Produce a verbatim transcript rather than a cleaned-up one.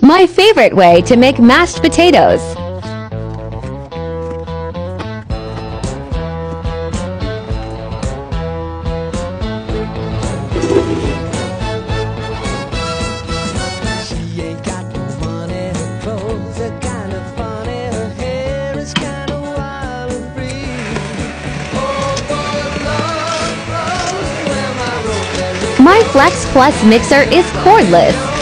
My favorite way to make mashed potatoes. She ain't got no money, her clothes are kinda funny, her hair is kinda wild and free. Oh, for love, rose, where my road there is. My Flex Plus mixer is cordless.